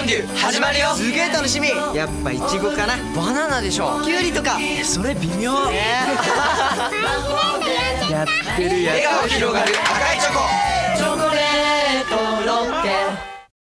ンデュ始まるよ。 すげえ楽しみ。やっぱイチゴかな。 バナナでしょ。 キュウリとか。 それ微妙。 やってるや笑顔広がる赤いチョコ。